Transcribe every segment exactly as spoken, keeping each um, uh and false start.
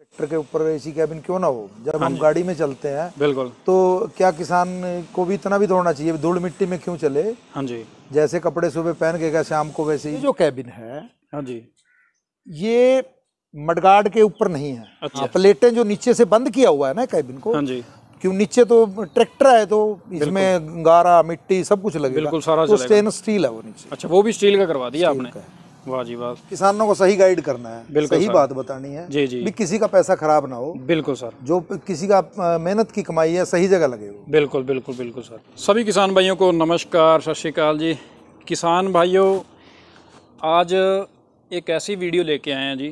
Tractor के ऊपर AC cabin क्यों ना हो। जब हम गाड़ी में चलते हैं बिल्कुल, तो क्या किसान को भी इतना भी दौड़ना चाहिए, धूल मिट्टी में क्यों चले। हाँ जी, जैसे कपड़े सुबह पहन के गया शाम को वैसे ही। जो कैबिन है, हाँ जी, ये मडगार्ड के ऊपर नहीं है। अच्छा। हाँ, प्लेटें जो नीचे से बंद किया हुआ है ना कैबिन को, हाँ जी, क्यों नीचे तो ट्रैक्टर है तो इसमें गारा मिट्टी सब कुछ लगेगा, बिल्कुल सारा तो चलेगा। स्टेनलेस स्टील है वो नीचे। अच्छा, वो भी स्टील का करवा दिया स्टील आपने। का है। वाह जी वाह। किसानों को सही गाइड करना है, बिल्कुल सही सर। बात बतानी है जी जी, भी किसी का पैसा खराब ना हो। बिल्कुल सर, जो किसी का अ, मेहनत की कमाई है सही जगह लगे वो। बिल्कुल बिल्कुल बिल्कुल सर। सभी किसान भाइयों को नमस्कार, सत श्री अकाल जी। किसान भाइयों, आज एक ऐसी वीडियो लेके आए हैं जी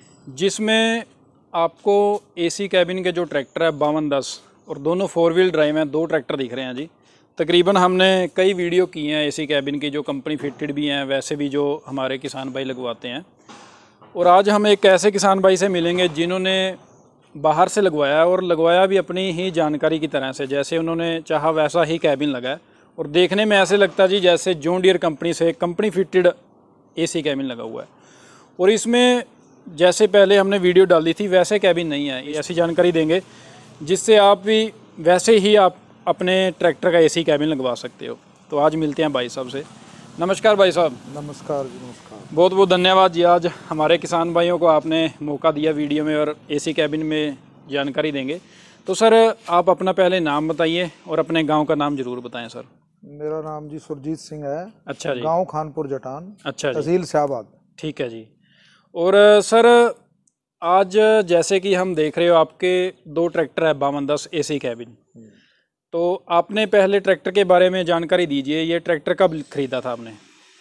जिसमें आपको एसी कैबिन के जो ट्रैक्टर है बावन दस और दोनों फोर व्हील ड्राइव हैं, दो ट्रैक्टर दिख रहे हैं जी। तकरीबन हमने कई वीडियो की हैं एसी कैबिन की, जो कंपनी फिटेड भी हैं, वैसे भी जो हमारे किसान भाई लगवाते हैं। और आज हम एक ऐसे किसान भाई से मिलेंगे जिन्होंने बाहर से लगवाया और लगवाया भी अपनी ही जानकारी की तरह से, जैसे उन्होंने चाहा वैसा ही कैबिन लगाया। और देखने में ऐसे लगता जी जैसे जॉन डियर कंपनी से कंपनी फिटेड एसी कैबिन लगा हुआ है। और इसमें जैसे पहले हमने वीडियो डाली थी वैसे कैबिन नहीं है। ऐसी जानकारी देंगे जिससे आप भी वैसे ही आप अपने ट्रैक्टर का एसी कैबिन लगवा सकते हो। तो आज मिलते हैं भाई साहब से। नमस्कार भाई साहब। नमस्कार जी, नमस्कार। बहुत बहुत धन्यवाद जी, आज हमारे किसान भाइयों को आपने मौका दिया वीडियो में और एसी कैबिन में जानकारी देंगे। तो सर आप अपना पहले नाम बताइए और अपने गांव का नाम जरूर बताएं सर। मेरा नाम जी सुरजीत सिंह है। अच्छा जी। गांव खानपुर जटान, अच्छा जी, तहसील शाहबाद। ठीक है जी। और सर आज जैसे कि हम देख रहे हो आपके दो ट्रैक्टर है बावन दस एसी कैबिन, तो आपने पहले ट्रैक्टर के बारे में जानकारी दीजिए। ये ट्रैक्टर कब खरीदा था आपने?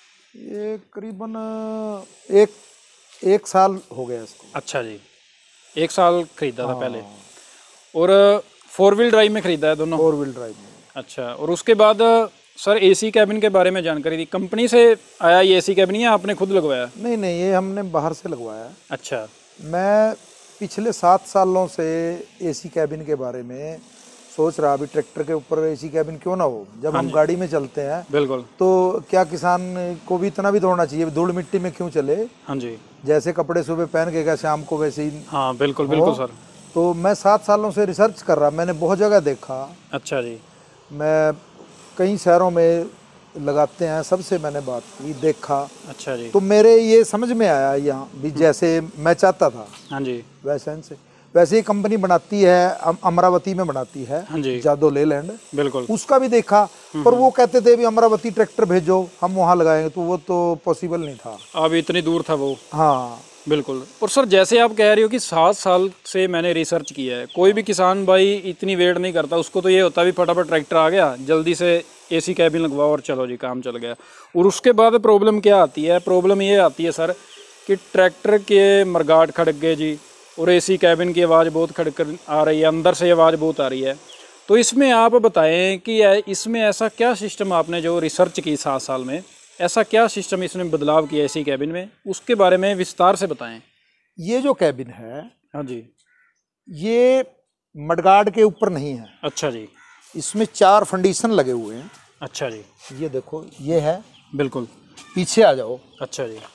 ये करीबन एक एक साल हो गया इसको। अच्छा जी, एक साल खरीदा था पहले। और फोर व्हील ड्राइव में खरीदा है दोनों? फोर व्हील ड्राइव में। अच्छा, और उसके बाद सर एसी कैबिन के बारे में जानकारी दी, कंपनी से आया ये एसी कैबिन या आपने खुद लगवाया? नहीं नहीं, ये हमने बाहर से लगवाया। अच्छा। मैं पिछले सात सालों से एसी कैबिन के बारे में सोच रहा, अभी ट्रैक्टर के ऊपर एसी कैबिन क्यों ना हो। जब हम गाड़ी में चलते हैं बिल्कुल, तो क्या किसान को भी इतना भी दौड़ना चाहिए, धूल मिट्टी में क्यों चले। हाँ जी, जैसे कपड़े सुबह पहन के गया शाम को वैसे ही। हाँ बिल्कुल बिल्कुल सर। तो मैं सात सालों से रिसर्च कर रहा, मैंने बहुत जगह देखा। अच्छा जी। मैं कई शहरों में लगाते हैं, सबसे मैंने बात की, देखा। अच्छा जी। तो मेरे ये समझ में आया यहाँ भी जैसे मैं चाहता था। हाँ जी, वैसे से वैसे ही कंपनी बनाती है, अम, अमरावती में बनाती है। हाँ जी, जादो लेलैंड, बिल्कुल। उसका भी देखा, पर वो कहते थे भी अमरावती ट्रैक्टर भेजो हम वहाँ लगाएंगे, तो वो तो पॉसिबल नहीं था। अब इतनी दूर था वो। हाँ बिल्कुल। और सर जैसे आप कह रहे हो कि सात साल से मैंने रिसर्च किया है, कोई भी किसान भाई इतनी वेट नहीं करता, उसको तो ये होता भी फटाफट ट्रैक्टर आ गया, जल्दी से एसी कैबिन लगवाओ और चलो जी काम चल गया। और उसके बाद प्रॉब्लम क्या आती है? प्रॉब्लम ये आती है सर कि ट्रैक्टर के मरगाट खड़क गए जी, और एसी कैबिन की आवाज़ बहुत खड़क आ रही है, अंदर से आवाज़ बहुत आ रही है। तो इसमें आप बताएं कि इसमें ऐसा क्या सिस्टम आपने जो रिसर्च की सात साल में, ऐसा क्या सिस्टम इसने बदलाव किया एसी कैबिन में, उसके बारे में विस्तार से बताएं। ये जो कैबिन है, हाँ जी, ये मडगार्ड के ऊपर नहीं है। अच्छा जी। इसमें चार फंडीशन लगे हुए हैं। अच्छा जी, ये देखो, ये है। बिल्कुल, पीछे आ जाओ। अच्छा जी,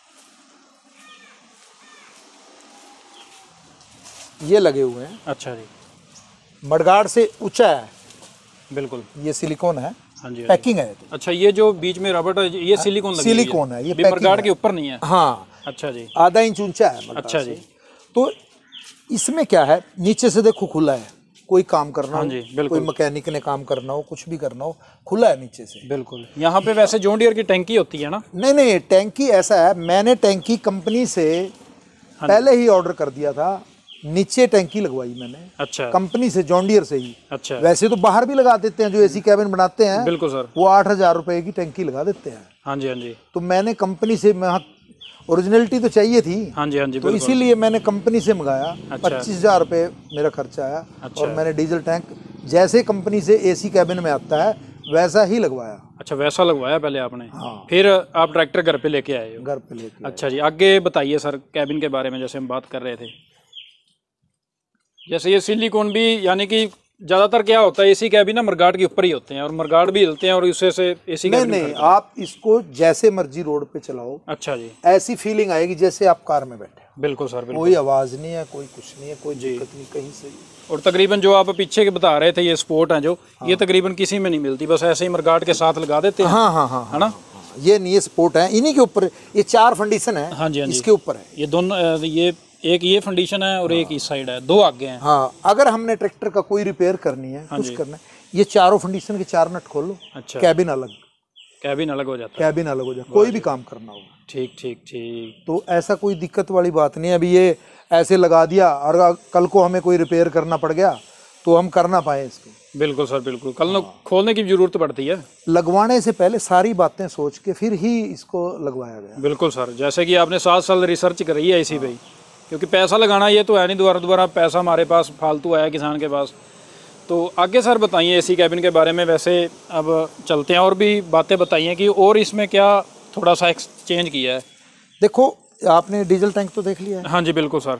ये लगे हुए हैं। अच्छा जी, मडगार्ड से ऊंचा है। बिल्कुल, ये सिलिकॉन है। हाँ जी, पैकिंग है तो। अच्छा, ये जो बीच में रबड़ है ये सिलिकॉन लगी हुई है? सिलिकॉन है, ये भी मडगार्ड के ऊपर नहीं है? हाँ, अच्छा जी, आधा इंच ऊंचा है मडगार्ड अच्छा से। जी। तो इसमें क्या है, नीचे से देखो खुला है, कोई काम करना हाँ हो, जी, बिल्कुल। कोई मैकेनिक ने काम करना हो, कुछ भी करना हो, खुला है नीचे से। बिल्कुल। यहाँ पे वैसे जॉन डियर की टैंकी होती है ना? नहीं नहीं, टैंकी ऐसा है, मैंने टैंकी कंपनी से पहले ही ऑर्डर कर दिया था, नीचे टैंकी लगवाई मैंने। अच्छा, कंपनी से, जॉन डियर से ही। अच्छा, वैसे तो बाहर भी लगा देते हैं जो एसी कैबिन बनाते हैं, बिल्कुल सर, वो आठ हजार रुपए की टैंकी लगा देते हैं। हाँ जी, हाँ जी, तो मैंने कंपनी से, मैं ओरिजिनलिटी तो चाहिए थी, हाँ जी, हाँ जी, तो इसीलिए मैंने कंपनी से मंगाया। अच्छा। पच्चीस हजार रुपये मेरा खर्चा आया। अच्छा। और मैंने डीजल टैंक जैसे कंपनी से एसी कैबिन में आता है वैसा ही लगवाया। अच्छा, वैसा लगवाया पहले आपने? हाँ। फिर आप ट्रैक्टर घर पे लेके आए हो? घर पे लेके। अच्छा जी, आगे बताइए सर कैबिन के बारे में, जैसे हम बात कर रहे थे। जैसे ये सिलिकॉन भी यानी कि ज़्यादातर क्या होता है एसी कैबिन ना मरगाट के ऊपर ही होते हैं और मरगाट भी हिलते हैं और उससे से एसी नहीं कैबिन नहीं, आप इसको जैसे मर्जी रोड पे चलाओ, अच्छा जी, ऐसी फीलिंग आएगी जैसे आप कार में बैठे हो। बिल्कुल सर, बिल्कुल। कोई आवाज नहीं है, कोई कुछ नहीं है, कोई दिक्कत नहीं कहीं से। और तकरीबन जो आप पीछे के बता रहे थे ये स्पोर्ट है जो, ये तकरीबन किसी में नहीं मिलती, बस ऐसे ही मरगाट के साथ लगा देते हैं। हाँ हाँ हाँ, है ना, ये नहीं, ये स्पोर्ट है, इन्हीं के ऊपर ये चार फंडीशन है। हाँ जी, हाँ जी, इसके ऊपर है ये दोनों, ये एक ये फंडीशन है और एक इस साइड है, दो आगे हैं। हाँ, अगर हमने ट्रैक्टर का कोई रिपेयर करनी है, कुछ करना है, ये चारों फंडीशन के चार नट खोल लो। अच्छा, कैबिन अलग, कैबिन अलग हो जाता है, कैबिन अलग हो जाए, कोई भी काम करना होगा। ठीक ठीक ठीक, तो ऐसा कोई दिक्कत वाली बात नहीं है। अभी ये ऐसे लगा दिया और कल को हमें कोई रिपेयर करना पड़ गया तो हम कर ना पाए इसको। बिल्कुल सर, बिल्कुल। कल नो खोलने की जरूरत पड़ती है, लगवाने से पहले सारी बातें सोच के फिर ही इसको लगवाया गया। बिल्कुल सर, जैसे कि आपने सात साल रिसर्च करी है इसी पे, क्योंकि पैसा लगाना ये तो है नहीं दोबारा दोबारा पैसा हमारे पास फालतू आया किसान के पास। तो आगे सर बताइए एसी कैबिन के बारे में। वैसे अब चलते हैं और भी बातें बताइए कि और इसमें क्या थोड़ा सा एक्सचेंज किया है। देखो, आपने डीजल टैंक तो देख लिया है? हाँ जी, बिल्कुल सर।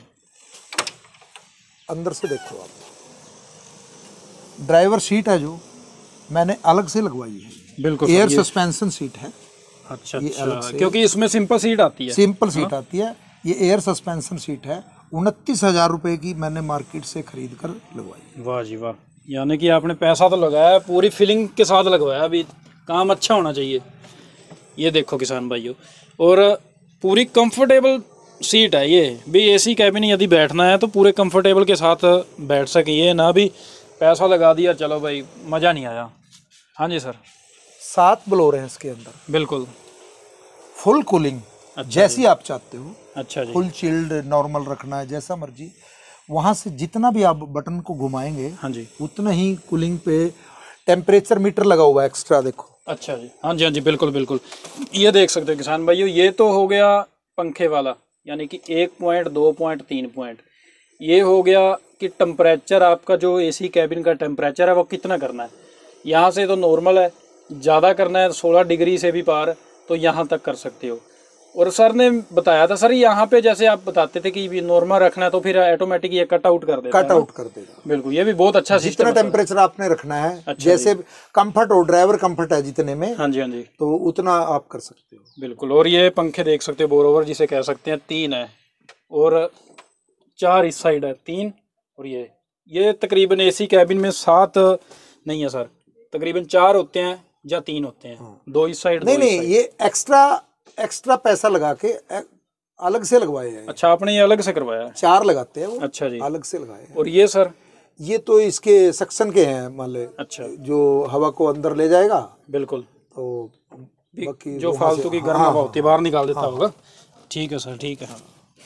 अंदर से देखो आप, ड्राइवर सीट है जो मैंने अलग से लगवाई है। बिल्कुल, एयर सस्पेंशन सीट है। अच्छा अच्छा, क्योंकि इसमें सिंपल सीट आती है। सिंपल सीट आती है, ये एयर सस्पेंशन सीट है। उनतीस हजार रुपए की मैंने मार्केट से खरीद कर लगवाई। वाह जी वाह, यानी कि आपने पैसा तो लगाया, पूरी फीलिंग के साथ लगवाया। अभी काम अच्छा होना चाहिए। ये देखो किसान भाइयों, और पूरी कंफर्टेबल सीट है ये भी। एसी कैबिन यदि बैठना है तो पूरे कंफर्टेबल के साथ बैठ सके, ये ना भी पैसा लगा दिया चलो भाई मज़ा नहीं आया। हाँ जी सर। सात ब्लोर हैं इसके अंदर, बिल्कुल फुल कूलिंग। अच्छा, जैसी आप चाहते हो। अच्छा जी, फुल चिल्ड, नॉर्मल रखना है, जैसा मर्जी। वहाँ से जितना भी आप बटन को घुमाएंगे, हाँ जी, उतना ही कूलिंग पे टेम्परेचर मीटर लगा हुआ है एक्स्ट्रा, देखो। अच्छा जी, हाँ जी हाँ जी, बिल्कुल बिल्कुल। ये देख सकते हो किसान भाइयों, ये तो हो गया पंखे वाला, यानी कि एक पॉइंट, दो पॉइंट, तीन पॉइंट। ये हो गया कि टेम्परेचर आपका जो एसी कैबिन का टेम्परेचर है वो कितना करना है। यहाँ से तो नॉर्मल है, ज़्यादा करना है सोलह डिग्री से भी पार तो यहाँ तक कर सकते हो। और सर ने बताया था सर यहाँ पे जैसे आप बताते थे कि नॉर्मल रखना है तो फिर ऑटोमेटिक ये कट आउट कर देगा, कट आउट कर देगा। बिल्कुल, ये भी बहुत अच्छा सिस्टम है। जितना टेम्परेचर आपने रखना है, अच्छा, जैसे कंफर्ट हो, ड्राइवर कंफर्ट है जितने में, हाँ जी हाँ जी, तो उतना आप कर सकते हो। बिल्कुल। और ये पंखे देख सकते हो, बोरोवर जिसे कह सकते हैं, तीन है और चार इस साइड है, तीन। और ये ये तकरीबन एसी कैबिन में सात नहीं है सर, तकरीबन चार होते हैं या तीन होते हैं। हाँ। दो इस साइड, नहीं नहीं, ये एक्स्ट्रा एक्स्ट्रा पैसा लगा के अलग से लगवाए हैं। अच्छा, आपने ये अलग से करवाया है? चार लगाते हैं वो। अच्छा जी, अलग से लगाए हैं। और ये सर, ये तो इसके सक्शन के हैं, मान ले। अच्छा, जो हवा को अंदर ले जाएगा। बिल्कुल, तो बाकी जो फालतू की गर्म हवा होती है बाहर निकाल देता होगा। ठीक है सर, ठीक है।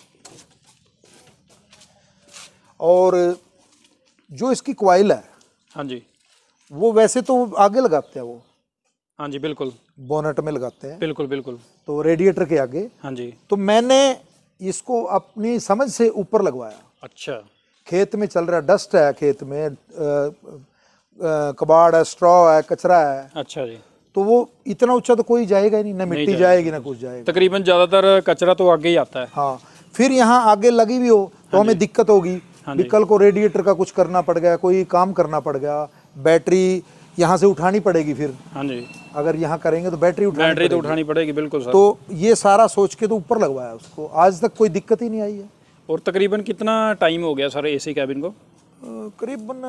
और जो इसकी कॉइल है, हाँ जी, वो वैसे तो आगे लगाते हैं वो। हाँ जी, बिल्कुल, बोनट में लगाते हैं। बिल्कुल बिल्कुल, तो रेडिएटर के आगे। हाँ जी, तो मैंने इसको अपनी समझ से ऊपर लगवाया। अच्छा, खेत में चल रहा, डस्ट है खेत में, आ, आ, कबाड़ है, स्ट्रॉ है, कचरा है। अच्छा जी, तो वो इतना ऊंचा तो कोई जाएगा ही नहीं, ना मिट्टी जाएगी ना कुछ जाएगा। तकरीबन ज्यादातर कचरा तो आगे ही आता है। हाँ, फिर यहाँ आगे लगी भी हो तो हमें दिक्कत होगी। कल को रेडिएटर का कुछ करना पड़ गया, कोई काम करना पड़ गया, बैटरी यहाँ से उठानी पड़ेगी फिर। हाँ जी, अगर यहाँ करेंगे तो बैटरी उठानी बैटरी तो उठानी पड़ेगी, बिल्कुल सर। तो ये सारा सोच के तो ऊपर लगवाया उसको, आज तक कोई दिक्कत ही नहीं आई है। और तकरीबन कितना टाइम हो गया सर एसी कैबिन को? करीबन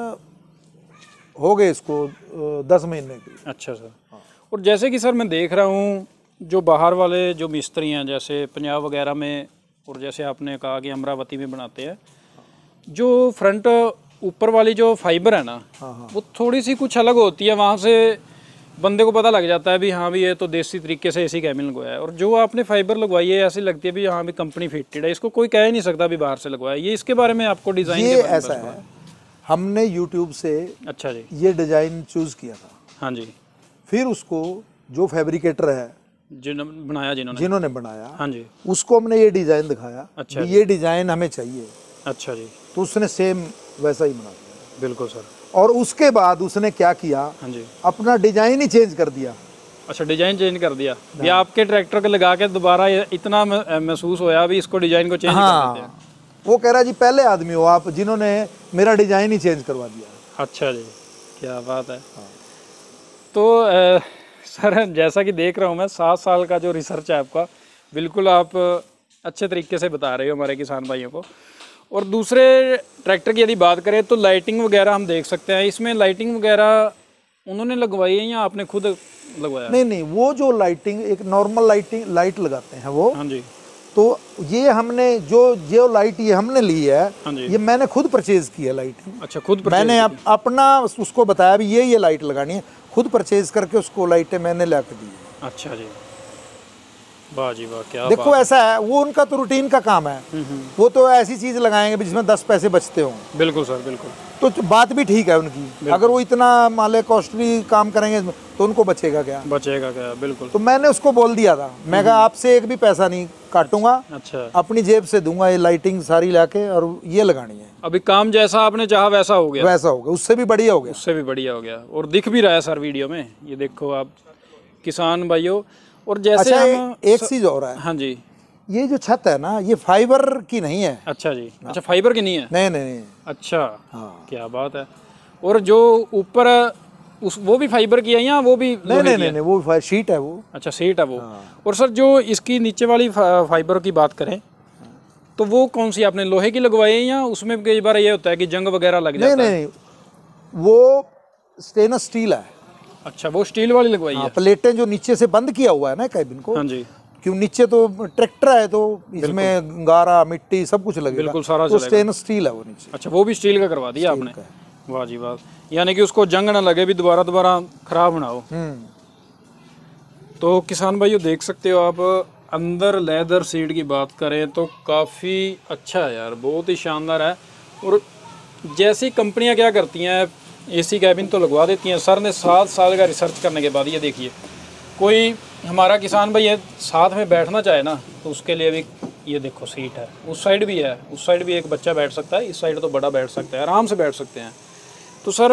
हो गए इसको दस महीने के। अच्छा सर। हाँ। और जैसे कि सर मैं देख रहा हूँ जो बाहर वाले जो मिस्त्री हैं, जैसे पंजाब वगैरह में, और जैसे आपने कहा कि अमरावती में बनाते हैं, जो फ्रंट ऊपर वाली जो फाइबर है ना, हाँ हाँ, वो थोड़ी सी कुछ अलग होती है। वहाँ से बंदे को पता लग जाता है भी हाँ भी ये तो देसी तरीके से एसी कैबिन लगवाया है। और जो आपने फाइबर लगवाई है ऐसी लगती है भी हाँ भी कंपनी फिटेड है, इसको कोई कह ही नहीं सकता भी बाहर से लगवाया। ये इसके बारे में आपको डिज़ाइन ये ऐसा है, हमने यूट्यूब से, अच्छा जी, ये डिज़ाइन चूज़ किया था। हाँ जी, फिर उसको जो फैब्रिकेटर है जिन्होंने बनाया जिन्होंने जिन्होंने बनाया, हाँ जी, उसको हमने ये डिज़ाइन दिखाया। अच्छा, ये डिज़ाइन हमें चाहिए। अच्छा जी, तो उसने सेम वैसा ही बना दिया। बिल्कुल सर। और उसके बाद उसने क्या किया, हाँ जी, अपना डिजाइन ही चेंज कर दिया। अच्छा, डिजाइन चेंज कर दिया। ये आपके ट्रैक्टर को लगा के दोबारा इतना महसूस होया भी इसको डिजाइन को चेंज हाँ, कर देते हैं। वो कह रहा जी पहले आदमी हो आप जिन्होंने मेरा डिजाइन ही चेंज करवा दिया। अच्छा जी, क्या बात है। हाँ। तो आ, सर जैसा कि देख रहा हूँ मैं, सात साल का जो रिसर्च है आपका, बिल्कुल आप अच्छे तरीके से बता रहे हो हमारे किसान भाइयों को। और दूसरे ट्रैक्टर की यदि बात करें तो लाइटिंग वगैरह हम देख सकते हैं, इसमें लाइटिंग वगैरह उन्होंने लगवाई है या आपने खुद लगवाया? नहीं नहीं, वो जो लाइटिंग एक नॉर्मल लाइटिंग लाइट लगाते हैं वो, हाँ जी, तो ये हमने जो जो लाइट ये हमने ली है, हाँ जी, ये मैंने खुद परचेज की है लाइटिंग। अच्छा, खुद मैंने अप, अपना उसको बताया भी ये ये लाइट लगानी है, खुद परचेज करके उसको लाइटें मैंने ला के दी। अच्छा जी, वाह जी वाह, क्या देखो ऐसा है, वो उनका तो रूटीन का काम है, वो तो ऐसी चीज लगाएंगे जिसमें दस पैसे बचते हों। बिल्कुल सर, बिल्कुल। तो बात भी ठीक है उनकी, अगर वो इतना मान ले कॉस्टली काम करेंगे तो उनको बचेगा क्या? बचेगा क्या, बिल्कुल। तो मैंने उसको बोल दिया था, मैं कहा आपसे एक भी पैसा नहीं काटूंगा, अच्छा, अपनी जेब से दूंगा, ये लाइटिंग सारी लाके और ये लगानी है। अभी काम जैसा आपने चाहा वैसा हो गया? वैसा हो गया, उससे भी बढ़िया हो गया। उससे भी बढ़िया हो गया, और दिख भी रहा है सर वीडियो में, ये देखो आप किसान भाइयों। और जैसे अच्छा, हम एक चीज और है। हाँ जी, ये जो छत है ना, ये फाइबर की नहीं है। अच्छा जी, अच्छा, फाइबर की नहीं है? नहीं नहीं नहीं। अच्छा, हाँ, क्या बात है। और जो ऊपर उस वो भी फाइबर की है या वो भी? नहीं नहीं नहीं, नहीं वो शीट है वो। अच्छा, शीट है वो। हाँ। और सर जो इसकी नीचे वाली फाइबर की बात करें तो वो कौन सी आपने लोहे की लगवाई है, या उसमें कई बार ये होता है कि जंग वगैरह लग जाता है? नहीं नहीं, वो स्टेनलेस स्टील है। अच्छा, वो स्टील वाली लगवाई है। प्लेटें जो नीचे से बंद किया हुआ है ना कैबिन को, हाँ जी, क्यों नीचे तो ट्रैक्टर है तो इसमें गारा मिट्टी सब कुछ लगेगा, बिल्कुल सारा तो स्टेनलेस स्टील है वो नीचे। अच्छा, वो भी स्टील का करवा दिया आपने? वाह जी वाह, यानी कि उसको जंग ना लगे भी दोबारा दोबारा खराब ना हो। तो किसान भाइयों देख सकते हो आप, अंदर लेदर सीट की बात करें तो काफ़ी अच्छा है यार, बहुत ही शानदार है। और जैसी कंपनियां क्या करती हैं, एसी कैबिन तो लगवा देती हैं। सर ने सात साल का रिसर्च करने के बाद, ये देखिए, कोई हमारा किसान भाई साथ में बैठना चाहे ना तो उसके लिए भी ये देखो सीट है, उस साइड भी है, उस साइड भी एक बच्चा बैठ सकता है, इस साइड तो बड़ा बैठ सकता है, आराम से बैठ सकते हैं। तो सर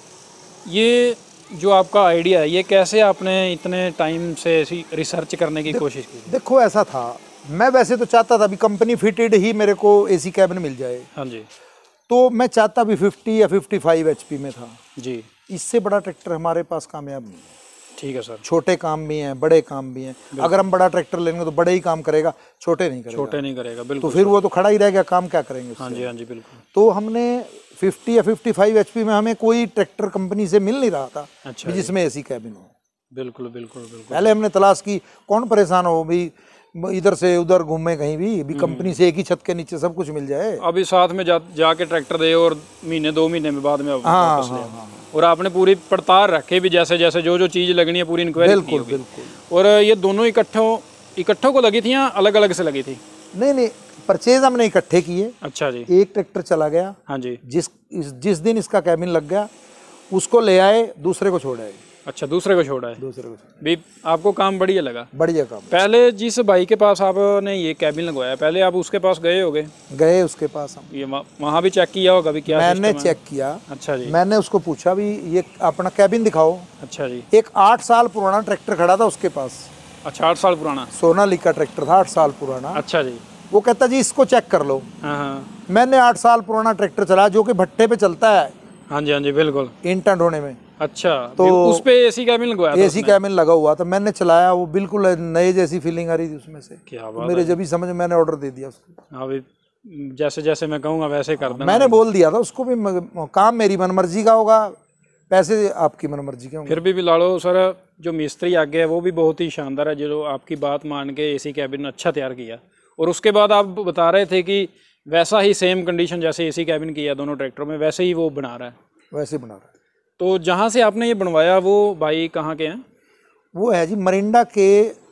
ये जो आपका आइडिया है, ये कैसे आपने इतने टाइम से ऐसी रिसर्च करने की कोशिश की? देखो ऐसा था, मैं वैसे तो चाहता था अभी कंपनी फिटेड ही मेरे को एसी कैबिन मिल जाए। हाँ जी, तो मैं चाहता भी फिफ्टी या फिफ्टी फाइव एचपी में था जी। इससे बड़ा ट्रैक्टर हमारे पास कामयाब नहीं है। ठीक है सर, छोटे काम भी हैं, बड़े काम भी हैं। अगर हम बड़ा ट्रैक्टर लेंगे तो बड़े ही काम करेगा, छोटे नहीं करेगा। छोटे नहीं करेगा, बिल्कुल। तो फिर वो तो खड़ा ही रह गया, काम क्या करेंगे उससे? हाँ जी, हाँ जी, बिल्कुल। तो हमने फिफ्टी या फिफ्टी फाइव एचपी में हमें कोई ट्रैक्टर कंपनी से मिल नहीं रहा था। अच्छा, जिसमें एसी कैबिन हो। बिल्कुल बिल्कुल बिल्कुल। पहले हमने तलाश की, कौन परेशान हो भी, इधर से उधर घूमे कहीं भी भी कंपनी से एक ही छत के नीचे सब कुछ मिल जाए। अभी साथ में जा जाके ट्रैक्टर दे और महीने दो महीने में बाद में हाँ, हाँ, हाँ। और आपने पूरी पड़ताल रखे भी, जैसे जैसे जो जो चीज़ लगनी है पूरी इंक्वायरी की। बिल्कुल बिल्कुल। और ये दोनों इकट्ठों इकट्ठों को लगी थी या अलग अलग से लगी थी? नहीं नहीं, परचेज हमने इकट्ठे किए। अच्छा जी। एक ट्रैक्टर चला गया। हाँ जी। जिस जिस दिन इसका कैबिन लग गया उसको ले आए, दूसरे को छोड़ आए। अच्छा, दूसरे को छोड़ा है। दूसरे को भी आपको काम बढ़िया लगा? बढ़िया काम। पहले जिस भाई के पास आपने ये कैबिन लगवाया, पहले आप उसके पास गए होगे? गए उसके पास हम। ये वहाँ भी चेक किया होगा भी क्या? मैंने चेक किया। अच्छा जी। मैंने उसको पूछा भी ये अपना कैबिन दिखाओ। अच्छा जी। एक आठ साल पुराना ट्रैक्टर खड़ा था उसके पास। अच्छा, आठ साल पुराना? सोनालिका ट्रैक्टर था, आठ साल पुराना। अच्छा जी। वो कहता जी इसको चेक कर लो। हाँ हाँ। मैंने आठ साल पुराना ट्रैक्टर चलाया जो कि भट्टे पे चलता है। हाँ जी, हाँ जी, बिल्कुल। ईंटा ढोने में। अच्छा, तो उस पे एसी कैबिन लगवाया था? एसी कैबिन लगा हुआ था, मैंने चलाया, वो बिल्कुल नए जैसी फीलिंग आ रही थी उसमें से। क्या बात मेरे जब ही समझ, मैंने ऑर्डर दे दिया उसको। हाँ भाई, जैसे जैसे मैं कहूँगा वैसे कर देना। मैंने बोल दिया था उसको भी, काम मेरी मनमर्जी का होगा, पैसे आपकी मनमर्जी के होंगे। फिर भी, भी लाड़ो सर, जो मिस्त्री आगे है वो भी बहुत ही शानदार है, जो आपकी बात मान के एसी कैबिन अच्छा तैयार किया। और उसके बाद आप बता रहे थे कि वैसा ही सेम कंडीशन जैसे एसी कैबिन किया दोनों ट्रैक्टरों में, वैसे ही वो बना रहा है। वैसे बना रहा है। तो जहाँ से आपने ये बनवाया वो भाई कहाँ के हैं? वो है जी मरिंडा के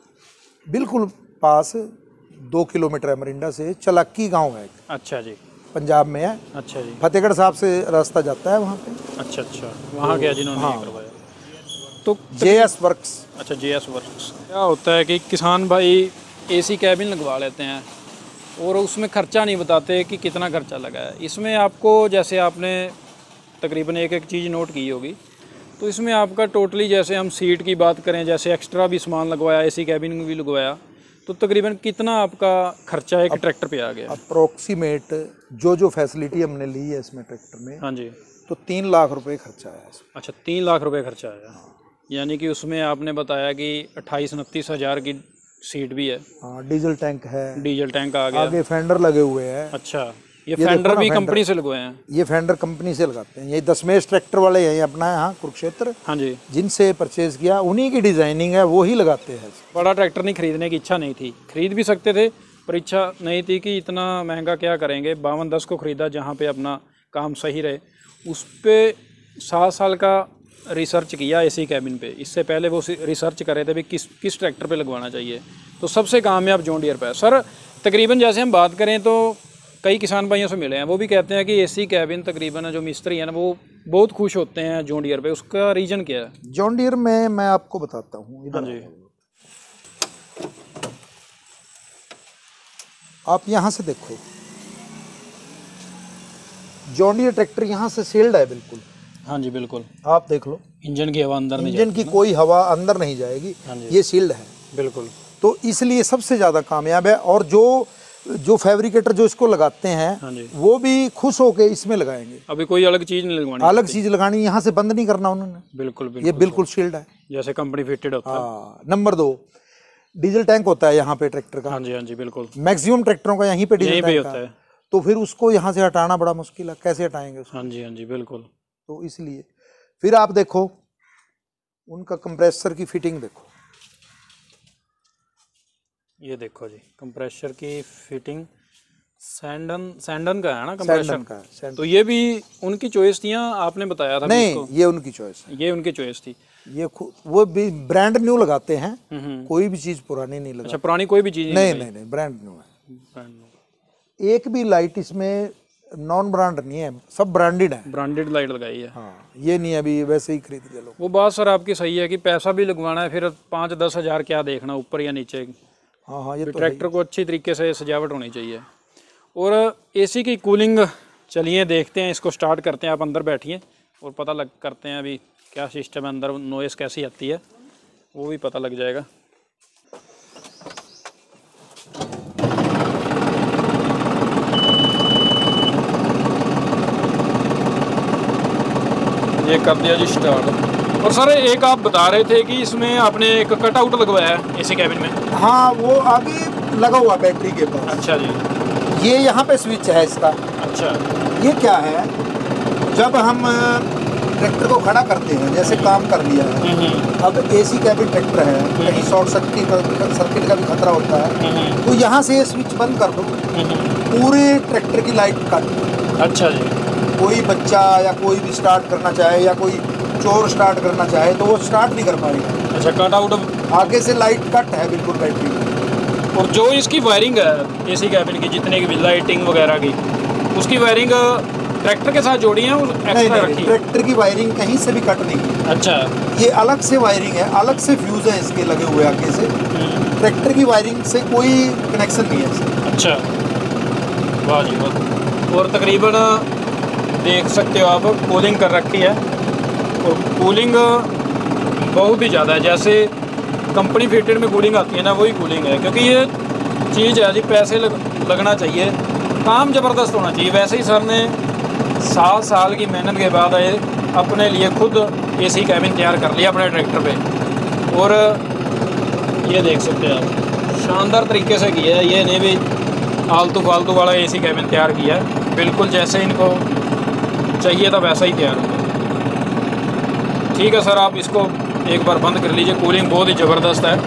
बिल्कुल पास, दो किलोमीटर है मरिंडा से, चलाकी गांव है। अच्छा जी। पंजाब में है। अच्छा जी। फतेहगढ़ साहब से रास्ता जाता है वहाँ पे। अच्छा अच्छा, वहाँ गया जिन्होंने हाँ। करवाया। तो जे एस वर्क्स। अच्छा, जे एस वर्क्स। क्या होता है कि किसान भाई एसी कैबिन लगवा लेते हैं और उसमें ख़र्चा नहीं बताते कि कितना खर्चा लगा है। इसमें आपको, जैसे आपने तकरीबन एक एक चीज़ नोट की होगी, तो इसमें आपका टोटली, जैसे हम सीट की बात करें, जैसे एक्स्ट्रा भी सामान लगवाया, एसी कैबिन भी लगवाया, तो तकरीबन कितना आपका खर्चा एक ट्रैक्टर पे आ गया? अप्रोक्सीमेट जो जो फैसिलिटी हमने ली है इसमें ट्रैक्टर में, हाँ जी, तो तीन लाख रुपए खर्चा आया इसमें। अच्छा, तीन लाख रुपए खर्चा आया। यानी कि उसमें आपने बताया कि अट्ठाईस उनतीस हज़ार की सीट भी है। हाँ, डीजल टैंक है, डीजल टैंक आ गया, आगे फेंडर लगे हुए हैं। अच्छा, ये फेंडर भी कंपनी से लगवाए हैं? ये फेंडर कंपनी से लगाते हैं। ये दशमेश ट्रैक्टर वाले हैं अपना यहाँ कुरुक्षेत्र, हाँ जी, जिनसे परचेज किया, उन्हीं की डिजाइनिंग है, वो ही लगाते हैं। बड़ा ट्रैक्टर नहीं खरीदने की इच्छा नहीं थी, खरीद भी सकते थे पर इच्छा नहीं थी कि इतना महंगा क्या करेंगे। बावन दस को ख़रीदा जहाँ पे अपना काम सही रहे। उस पर सात साल का रिसर्च किया एसी कैबिन पे। इससे पहले वो रिसर्च कर रहे थे भी किस किस ट्रैक्टर पे लगवाना चाहिए, तो सबसे कामयाब जॉन डियर पे है। सर तकरीबन जैसे हम बात करें तो कई किसान भाइयों से मिले हैं, वो भी कहते हैं कि एसी कैबिन तकरीबन जो मिस्त्री है ना वो बहुत खुश होते हैं जॉन डियर पे। उसका रीज़न क्या है? जॉन डियर में मैं आपको बताता हूँ, हाँ जी, आप यहाँ से देखो, जॉन डियर ट्रैक्टर यहाँ से सील्ड है बिल्कुल। हाँ जी, बिल्कुल, आप देख लो, इंजन की हवा अंदर नहीं इंजन की कोई हवा अंदर नहीं जाएगी, ये सील्ड है बिल्कुल। तो इसलिए सबसे ज़्यादा कामयाब है। और जो जो फैब्रिकेटर जो इसको लगाते हैं, हाँ जी, वो भी खुश होके इसमें लगाएंगे। अभी कोई अलग चीज़ नहीं लगवानी, अलग चीज़ लगानी, यहाँ से बंद नहीं करना उन्होंने, बिल्कुल बिल्कुल, ये बिल्कुल शील्ड है जैसे कंपनी फिटेड होता है। हाँ। नंबर दो, डीजल टैंक होता है यहाँ पे ट्रैक्टर का। हाँ जी, हाँ जी, बिल्कुल, मैक्सिमम ट्रैक्टरों का यहीं पे डीजल टैंक होता है, तो फिर उसको यहाँ से हटाना बड़ा मुश्किल है, कैसे हटाएंगे उसको? हाँ जी, हाँ जी, बिल्कुल। तो इसलिए फिर आप देखो उनका कंप्रेसर की फिटिंग देखो, ये देखो जी, कंप्रेसर की फिटिंग सैंडन सैंडन का है ना कंप्रेसर का है। तो ये भी उनकी चॉइस थी, आपने बताया था? नहीं, ये उनकी चॉइस है, ये उनकी चॉइस थी। ये वो भी ब्रांड न्यू लगाते हैं, कोई भी चीज पुरानी नहीं लगाते। अच्छा, पुरानी कोई भी चीज नहीं? नहीं नहीं, ब्रांड न्यू है, ब्रांड न्यू। एक भी लाइट इसमें नॉन ब्रांड नहीं है, सब ब्रांडेड है, ब्रांडेड लाइट लगाई है। हाँ, ये नहीं अभी वैसे ही खरीद के लो। वो बात सर आपकी सही है कि पैसा भी लगवाना है, फिर पाँच दस हज़ार क्या देखना ऊपर या नीचे। हाँ हाँ, ये तो ट्रैक्टर को अच्छी तरीके से सजावट होनी चाहिए। और एसी की कूलिंग, चलिए देखते हैं, इसको स्टार्ट करते हैं। आप अंदर बैठिए और पता लग करते हैं अभी क्या सिस्टम है अंदर, नॉइज़ कैसी आती है वो भी पता लग जाएगा। ये कर दिया जी स्टार्ट। और सर एक आप बता रहे थे कि इसमें आपने एक कट आउट लगवाया है एसी कैबिन में? हाँ, वो आगे लगा हुआ बैटरी के पास। अच्छा जी, ये यहाँ पे स्विच है इसका। अच्छा, ये क्या है, जब हम ट्रैक्टर को खड़ा करते हैं, जैसे काम कर लिया है, अब एसी कैबिन ट्रैक्टर है, कहीं शॉर्ट सर्किट का सर्किट का भी खतरा होता है, तो यहाँ से ये स्विच बंद कर दो, पूरे ट्रैक्टर की लाइट कट। अच्छा जी, कोई बच्चा या कोई भी स्टार्ट करना चाहे या कोई चोर स्टार्ट करना चाहे तो वो स्टार्ट नहीं कर पाएगा। अच्छा, कट आउट, आगे से लाइट कट है बिल्कुल बैटरी में। और जो इसकी वायरिंग है एसी कैबिन की, जितने की लाइटिंग वगैरह की, उसकी वायरिंग ट्रैक्टर के साथ जोड़ी है, एक्स्ट्रा रखी? ट्रैक्टर की वायरिंग कहीं से भी कट नहीं है। अच्छा, ये अलग से वायरिंग है, अलग से फ्यूज है इसके लगे हुए आगे से, ट्रैक्टर की वायरिंग से कोई कनेक्शन नहीं है इससे। अच्छा, वाह जी वाह। और तकरीबन देख सकते हो आप, कूलिंग कर रखी है, और कूलिंग बहुत ही ज़्यादा है, जैसे कंपनी फिटेड में कूलिंग आती है ना, वही कूलिंग है। क्योंकि ये चीज़ है जी, पैसे लग, लगना चाहिए, काम ज़बरदस्त होना चाहिए। वैसे ही सर ने सात साल की मेहनत के बाद आए अपने लिए खुद एसी कैबिन तैयार कर लिया अपने ट्रैक्टर पे। और ये देख सकते हैं आप, शानदार तरीके से किया है, ये नहीं भी आलतू फालतू वाला एसी कैबिन तैयार किया है, बिल्कुल जैसे इनको चाहिए था वैसा ही तैयार हुआ। ठीक है सर, आप इसको एक बार बंद कर लीजिए, कूलिंग बहुत ही ज़बरदस्त है।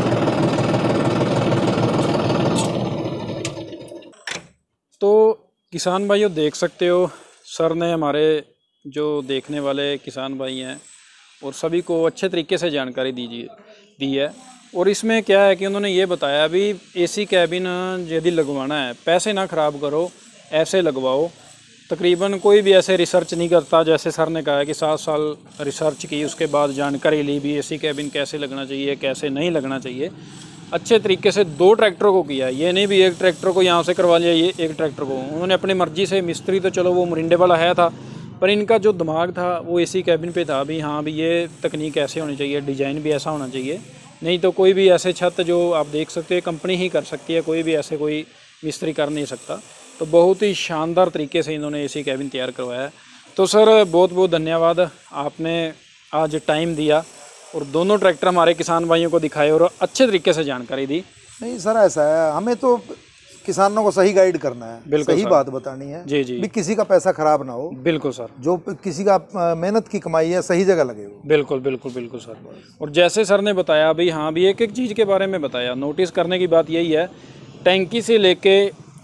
तो किसान भाइयों देख सकते हो, सर ने हमारे जो देखने वाले किसान भाई हैं और सभी को अच्छे तरीके से जानकारी दीजिए दी है। और इसमें क्या है कि उन्होंने ये बताया भी एसी कैबिन यदि लगवाना है, पैसे ना ख़राब करो, ऐसे लगवाओ। तकरीबन कोई भी ऐसे रिसर्च नहीं करता, जैसे सर ने कहा है कि सात साल रिसर्च की, उसके बाद जानकारी ली भी एसी कैबिन कैसे लगना चाहिए, कैसे नहीं लगना चाहिए। अच्छे तरीके से दो ट्रैक्टरों को किया, ये नहीं भी एक ट्रैक्टर को यहाँ से करवा लिया, ये एक ट्रैक्टर को उन्होंने अपनी मर्ज़ी से। मिस्त्री तो चलो वो मुरिंडे वाला है था, पर इनका जो दिमाग था वो एसी कैबिन पे था भी, हाँ भी ये तकनीक ऐसे होनी चाहिए, डिज़ाइन भी ऐसा होना चाहिए नहीं तो कोई भी ऐसे छत जो आप देख सकते हैं कंपनी ही कर सकती है, कोई भी ऐसे कोई मिस्त्री कर नहीं सकता। तो बहुत ही शानदार तरीके से इन्होंने एसी कैबिन तैयार करवाया है। तो सर बहुत बहुत धन्यवाद, आपने आज टाइम दिया और दोनों ट्रैक्टर हमारे किसान भाइयों को दिखाए और अच्छे तरीके से जानकारी दी। नहीं सर, ऐसा है, हमें तो किसानों को सही गाइड करना है, सही बात बतानी है जी जी, भी किसी का पैसा खराब ना हो। बिल्कुल सर, जो किसी का मेहनत की कमाई है सही जगह लगे वो। बिल्कुल बिल्कुल बिल्कुल सर। और जैसे सर ने बताया भाई, हाँ भी एक एक चीज़ के बारे में बताया, नोटिस करने की बात यही है, टैंकी से लेके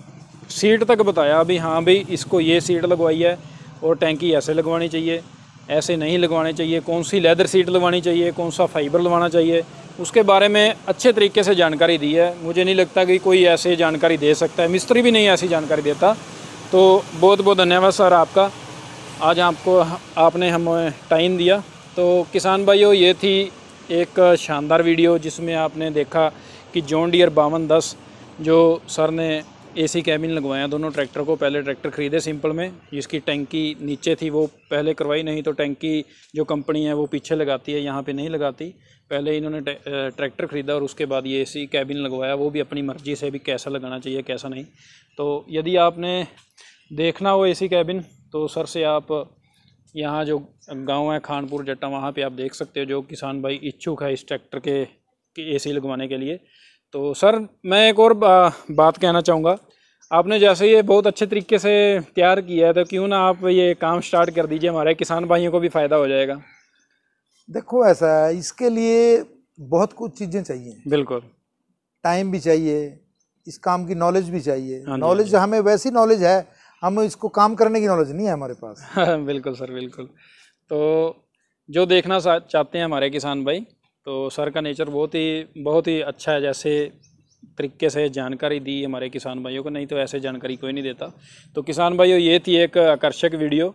सीट तक बताया भी, हाँ भाई इसको ये सीट लगवाई है और टैंकी ऐसे लगवानी चाहिए, ऐसे नहीं लगवाने चाहिए, कौन सी लेदर सीट लगवानी चाहिए, कौन सा फाइबर लगवाना चाहिए, उसके बारे में अच्छे तरीके से जानकारी दी है। मुझे नहीं लगता कि कोई ऐसे जानकारी दे सकता है, मिस्त्री भी नहीं ऐसी जानकारी देता। तो बहुत बहुत धन्यवाद सर आपका, आज आपको आपने हमें टाइम दिया। तो किसान भाइयों, ये थी एक शानदार वीडियो जिसमें आपने देखा कि जॉन डियर बावन दस जो सर ने एसी कैबिन लगवाया दोनों ट्रैक्टर को। पहले ट्रैक्टर ख़रीदे सिंपल में, जिसकी टैंकी नीचे थी वो पहले करवाई, नहीं तो टैंकी जो कंपनी है वो पीछे लगाती है, यहाँ पे नहीं लगाती। पहले इन्होंने ट्रैक्टर ख़रीदा और उसके बाद ये एसी कैबिन लगवाया, वो भी अपनी मर्ज़ी से भी कैसा लगाना चाहिए कैसा नहीं। तो यदि आपने देखना हो एसी कैबिन तो सर से आप यहाँ जो गाँव है खानपुर जट्टा, वहाँ पर आप देख सकते हो, जो किसान भाई इच्छुक है इस ट्रैक्टर के एसी लगवाने के लिए। तो सर मैं एक और बा, बात कहना चाहूँगा, आपने जैसे ये बहुत अच्छे तरीके से तैयार किया है तो क्यों ना आप ये काम स्टार्ट कर दीजिए, हमारे किसान भाइयों को भी फ़ायदा हो जाएगा। देखो ऐसा है, इसके लिए बहुत कुछ चीज़ें चाहिए। बिल्कुल, टाइम भी चाहिए, इस काम की नॉलेज भी चाहिए। नॉलेज हमें वैसी नॉलेज है, हम इसको काम करने की नॉलेज नहीं है हमारे पास। बिल्कुल सर, बिल्कुल। तो जो देखना चाहते हैं हमारे किसान भाई, तो सर का नेचर बहुत ही बहुत ही अच्छा है, जैसे तरीके से जानकारी दी हमारे किसान भाइयों को, नहीं तो ऐसे जानकारी कोई नहीं देता। तो किसान भाइयों, ये थी एक आकर्षक वीडियो।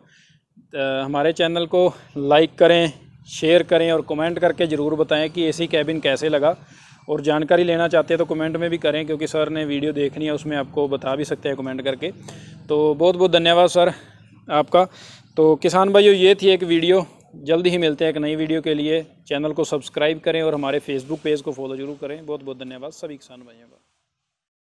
हमारे चैनल को लाइक करें, शेयर करें और कमेंट करके ज़रूर बताएं कि एसी कैबिन कैसे लगा। और जानकारी लेना चाहते हैं तो कमेंट में भी करें, क्योंकि सर ने वीडियो देखनी है, उसमें आपको बता भी सकते हैं कमेंट करके। तो बहुत बहुत धन्यवाद सर आपका। तो किसान भाइयों, ये थी एक वीडियो, जल्दी ही मिलते हैं एक नई वीडियो के लिए। चैनल को सब्सक्राइब करें और हमारे फेसबुक पेज को फॉलो जरूर करें। बहुत बहुत धन्यवाद सभी किसान भाइयों का।